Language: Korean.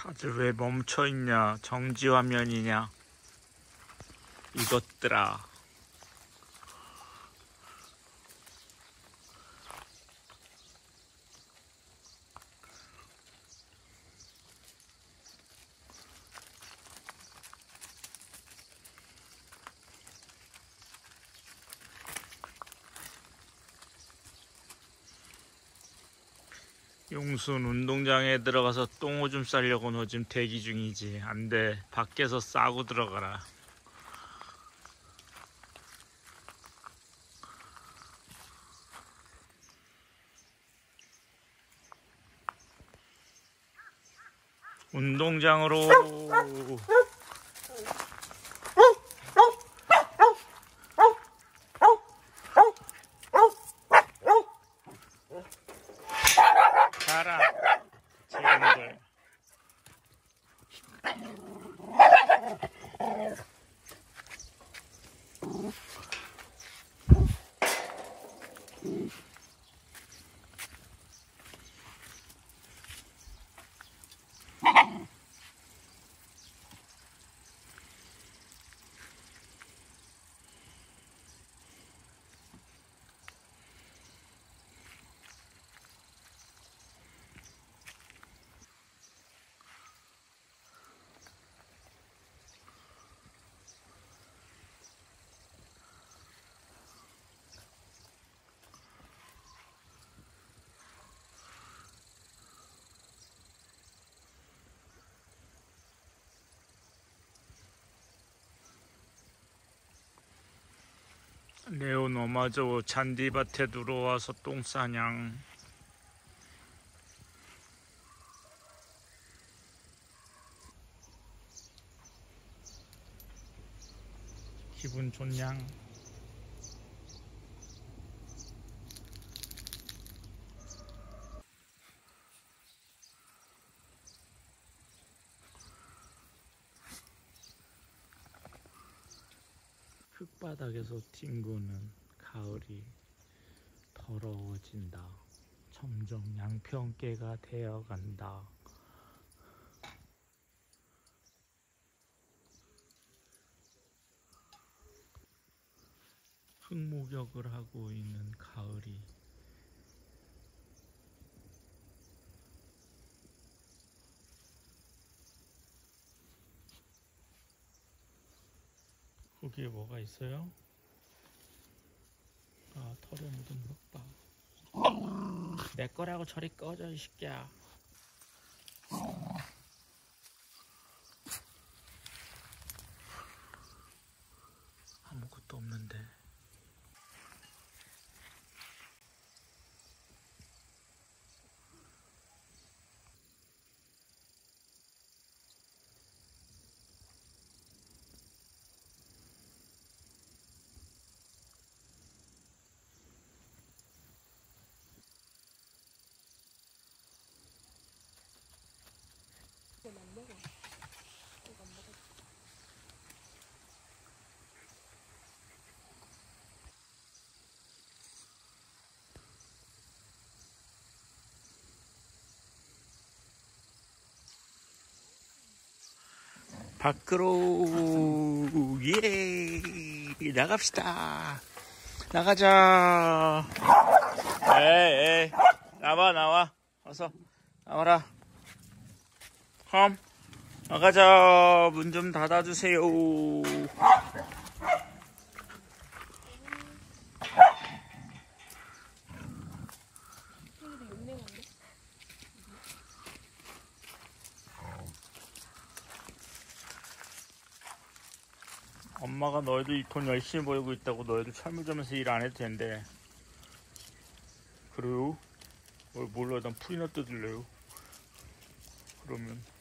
다들 왜 멈춰있냐? 정지 화면이냐? 이것들아. 용순 운동장에 들어가서 똥오줌 싸려고 너 지금 대기 중이지. 안돼. 밖에서 싸고 들어가라. 운동장으로. 가라. 지금들. 레오 너마저 잔디밭에 들어와서 똥 싸냥. 기분 좋냥. 흙바닥에서 뒹구는 가을이 더러워진다. 점점 양평계가 되어간다. 흙목욕을 하고 있는 가을이 거기에 뭐가 있어요? 아, 털에 묻은 흙밥. 내 거라고 저리 꺼져 이 새끼야. 아무것도 없는데. 안 먹어. 이거 안 먹어. 밖으로. 예, 나갑시다. 나가자. 에이, 나와. 어서 나와라. 나가자. 문 좀 닫아주세요. 엄마가 너희들 돈 열심히 벌고 있다고 너희들 철물점에서 일 안 해도 된대. 그래요? 몰라, 난 풀이나 뜯을래요. 그러면